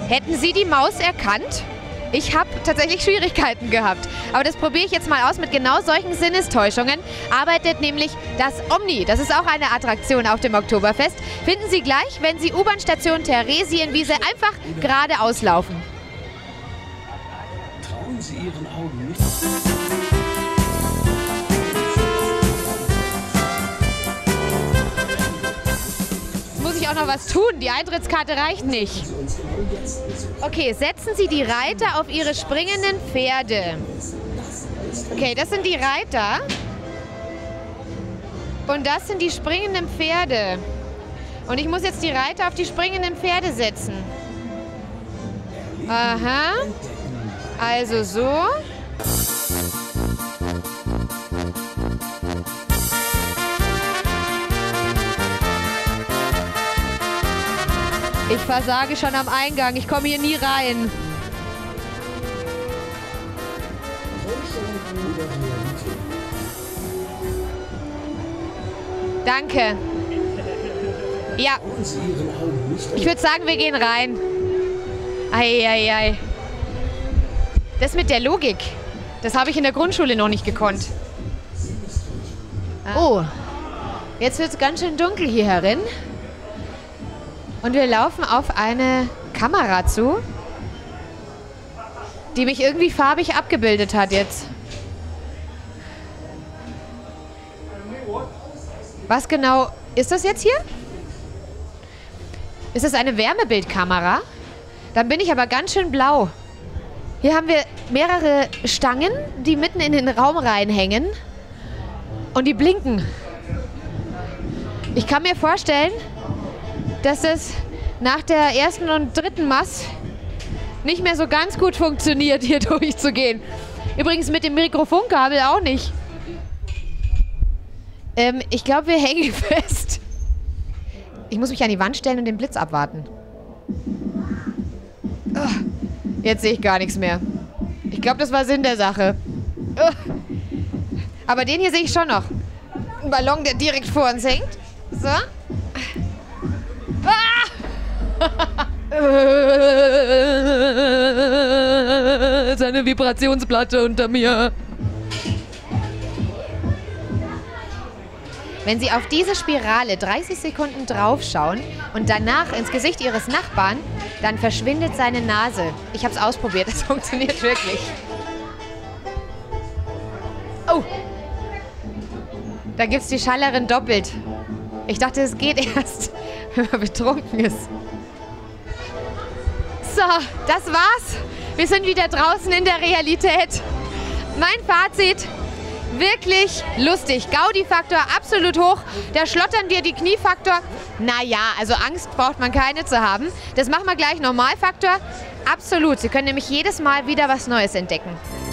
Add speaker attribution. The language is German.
Speaker 1: Hätten Sie die Maus erkannt? Ich habe tatsächlich Schwierigkeiten gehabt. Aber das probiere ich jetzt mal aus mit genau solchen Sinnestäuschungen. Arbeitet nämlich das Omni. Das ist auch eine Attraktion auf dem Oktoberfest. Finden Sie gleich, wenn Sie U-Bahn-Station Theresienwiese einfach geradeaus laufen.
Speaker 2: Trauen Sie Ihren Augen nicht.
Speaker 1: Muss ich auch noch was tun? Die Eintrittskarte reicht nicht. Okay, setzen Sie die Reiter auf Ihre springenden Pferde. Okay, das sind die Reiter. Und das sind die springenden Pferde. Und ich muss jetzt die Reiter auf die springenden Pferde setzen. Aha. Also so. Ich versage schon am Eingang. Ich komme hier nie rein. Danke. Ja. Ich würde sagen, wir gehen rein. Ei. Das mit der Logik, das habe ich in der Grundschule noch nicht gekonnt. Oh, jetzt wird es ganz schön dunkel hier herin. Und wir laufen auf eine Kamera zu, die mich irgendwie farbig abgebildet hat jetzt. Was genau ist das jetzt hier? Ist das eine Wärmebildkamera? Dann bin ich aber ganz schön blau. Hier haben wir mehrere Stangen, die mitten in den Raum reinhängen. Und die blinken. Ich kann mir vorstellen, dass es nach der ersten und dritten Mast nicht mehr so ganz gut funktioniert, hier durchzugehen. Übrigens mit dem Mikrofonkabel auch nicht. Ich glaube, wir hängen fest. Ich muss mich an die Wand stellen und den Blitz abwarten. Oh, jetzt sehe ich gar nichts mehr. Ich glaube, das war Sinn der Sache. Oh. Aber den hier sehe ich schon noch. Ein Ballon, der direkt vor uns hängt. So. Ist eine Vibrationsplatte unter mir. Wenn Sie auf diese Spirale 30 Sekunden draufschauen und danach ins Gesicht Ihres Nachbarn, dann verschwindet seine Nase. Ich habe es ausprobiert, das funktioniert wirklich. Oh! Da gibt es die Schallerin doppelt. Ich dachte, es geht erst, wenn man betrunken ist. So, das war's. Wir sind wieder draußen in der Realität. Mein Fazit: wirklich lustig. Gaudi-Faktor absolut hoch. Da schlottern dir die Kniefaktor. Naja, also Angst braucht man keine zu haben. Das machen wir gleich. Normalfaktor absolut. Sie können nämlich jedes Mal wieder was Neues entdecken.